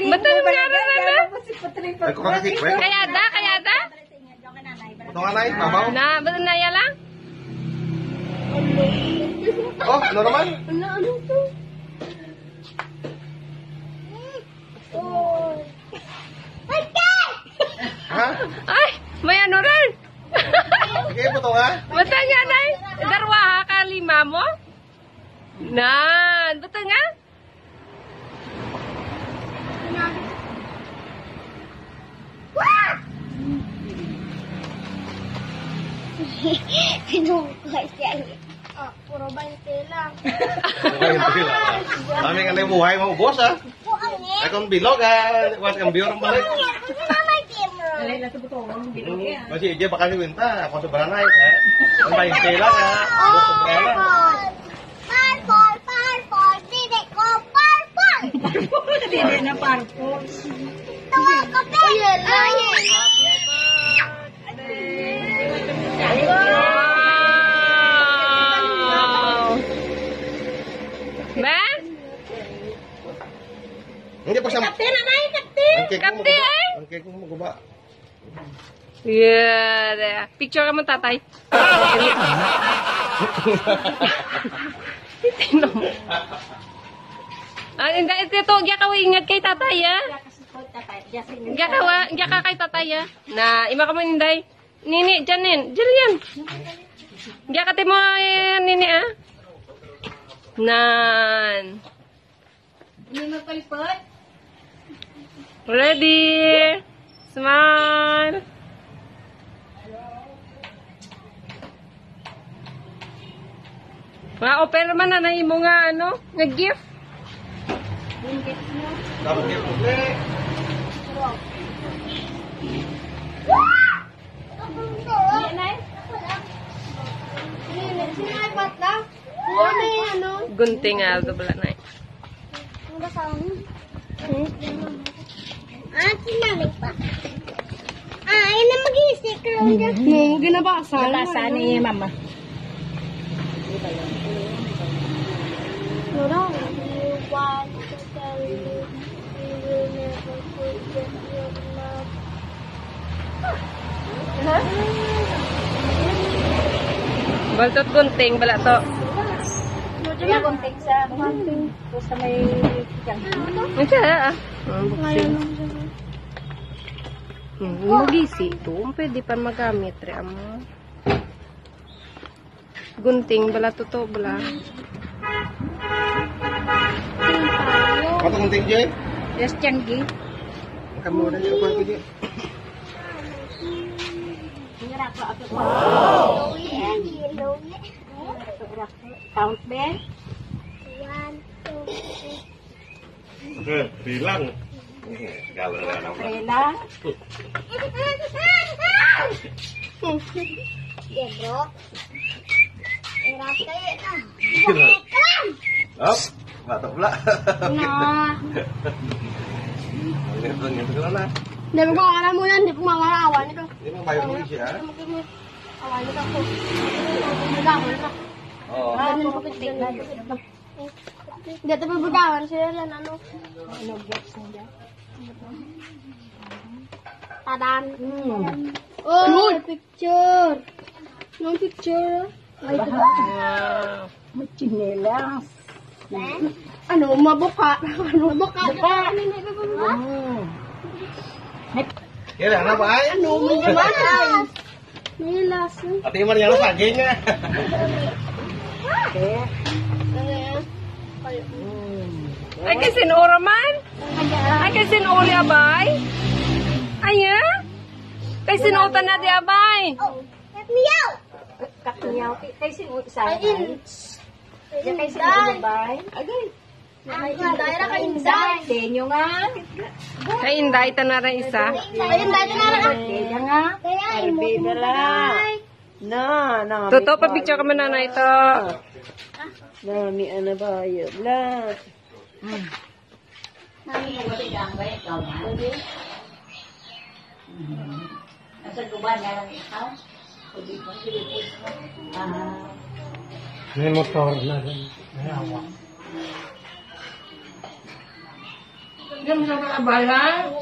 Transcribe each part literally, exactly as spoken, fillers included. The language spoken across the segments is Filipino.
Betul nga na. Kaya ada, kaya ada. Ito nga na, mabaw. Na, betul na yan lang. Oh, ano naman? Ano, ano to? Oh. Ha? Ay, may ano rin. Sige po ito nga. Betul nga na. Darwa ka lima mo? Nan, betul nga? Tinungkay siya. Ah, puro bante lang. Kami kan yung buhay mo, boss ha. Buang eh. Ay kung bilog ha. Iwas kang biyor ang balik. Mama camera. Masih dia bakal minta. Ako sobrang naik ha. Ang bainte lang ha. Boss sobrang lang. Parpol, parpol, didi ko, parpol. Didi na parpol. Tawa ka pe. Ayan, ayan. Ba? Hindi pa siya. Kapten na naik, kapten. Kapten. Ang cake mo guba. Yeah, picture ka mo tatay. Tinom. Ah, hindi ito gya ka ingat kay tatay ya. Gya ka gya ka kay tatay ya. Na ima ka mo ninday. Nini janin, jerian. Gya ka timo nini ah. Nan. Ready. Smile. Ma-offer man na na imo nga ano, nga gift. Dapat dia putih. Gunting ah, dobla na. Ah, sinamig pa. Ah, ayun na maging sticker on dyan. No, ginabasa. Nabasa ni mama. No, you want to tell you you will never forget your love. Baltot gunting, bala to. Kaya kontek sa gunting. Sa may Ito ah. Unboxing. Hmm, magisi ito. Pwede pa magamit. Re, amo. Gunting, bala to to, bala. Apa gunting je? Yes, Changi. Kamu udah jadi apa dia? Wow! Yeah, yellow. Count Ben. One, two, three. Eh, bilang. Galau galau. Rela. Yeah, bro. Erap kayo na. Up, batok pula. Nah. Lihat tuh, nyentuh ke mana? Hindi mo kung alam mo yan, hindi ko mamalawan ito. Ini mau bayar dulu sih ya. Awan ito ako. Magawan ito. Oh. Ganun ko pitig na. Hindi ito pabagawan sila yan, ano? Ano box niya? Tadan. Oh, picture. No picture. Wow. May chinelas. Ano, mabuka. Ano, mabuka. Mabuka. Ya dah, apa ay? Ano, may gaman. May laso. Ati mo yang sagingnya. Ay kasi ora man. Ay kasi uli abay. Aya. Kasi nutan na di abay. Oh, meow. Kaknyaw. Kay sino isa? Ay, ins. Kay sino ba? Agay. Ay, inday na ka inday. Denyo nga. Kay inday ta na ra isa. Ay, inday na na. Denyo nga. Kaya, Arbi na lang. Na, na. Totoo pa picture ka man na ito. Nami ana ba yun? La. Ini motor na rin. Ayawa. Diyan mo sa bala.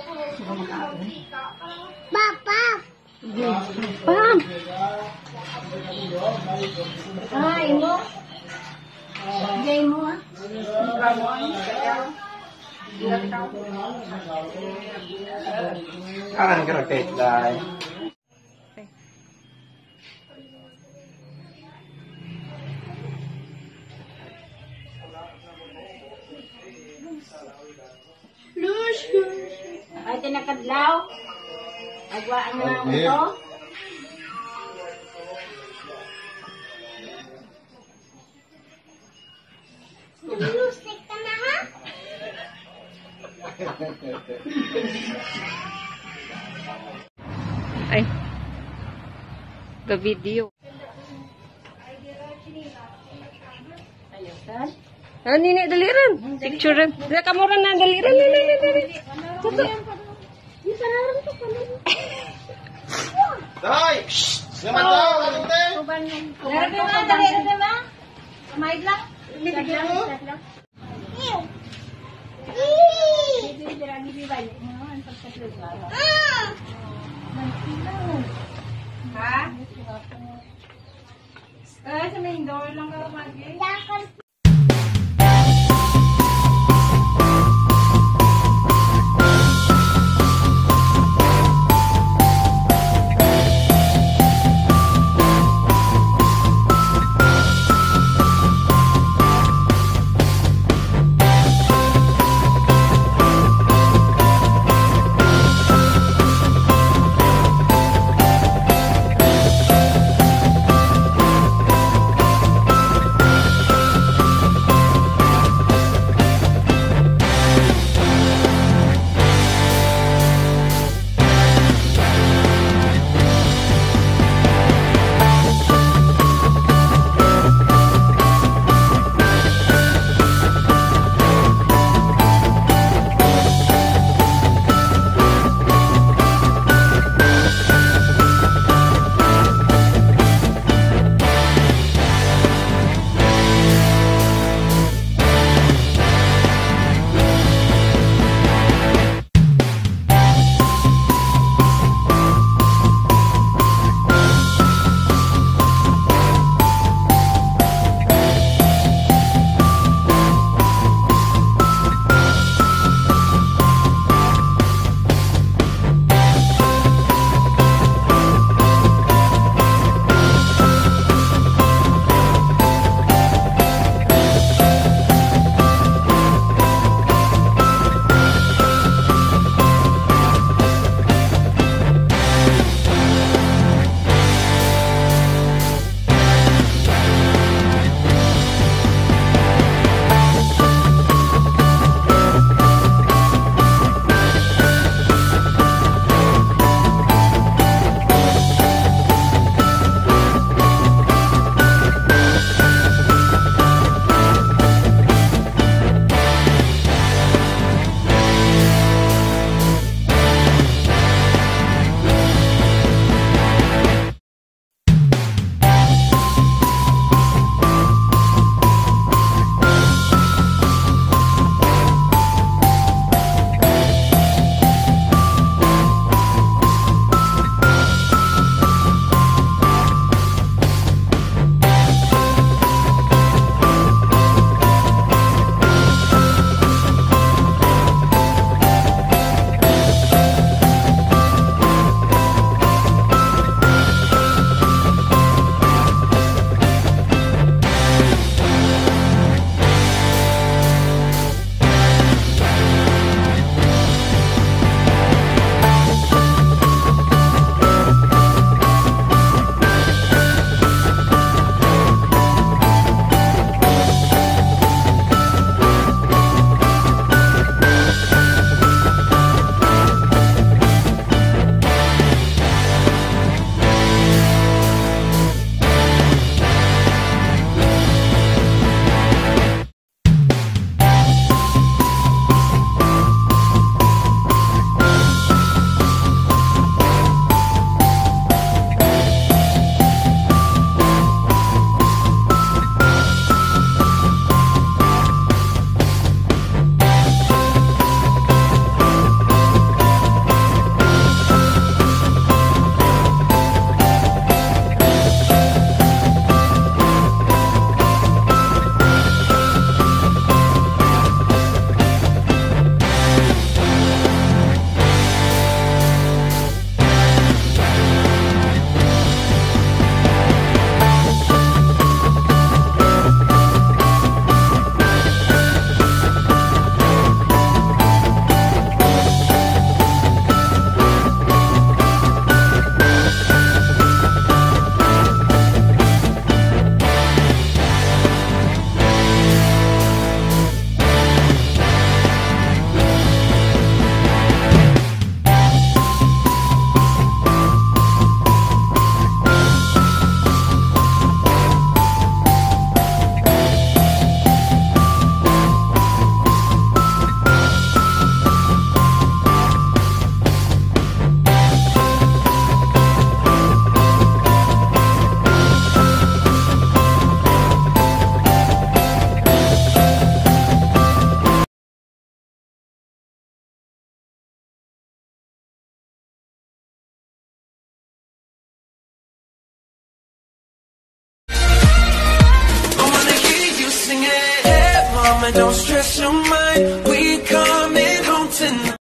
Papa. Pam. Ah, imo. Gay mo ah. Kanan ka rotate dahil. Ay, tinakadlaw. Agwaan na lang Okay. ito. Music ka na ha? Ay. The video. Ayun, Ah, nini, daliran. Picture rin. Dali ka mo rin na, daliran. Nini, nini, nini. Tuto. Tay! Selamat daw! Kalinte! Dari ba? Dari ba? Kamay lang. Dari lang. Ew. Dari dari di ba? Ano pagkatlo ba? Ah. Ha? Eh, sa main door lang ka mag-i. Lakad Mama, don't stress your mind. We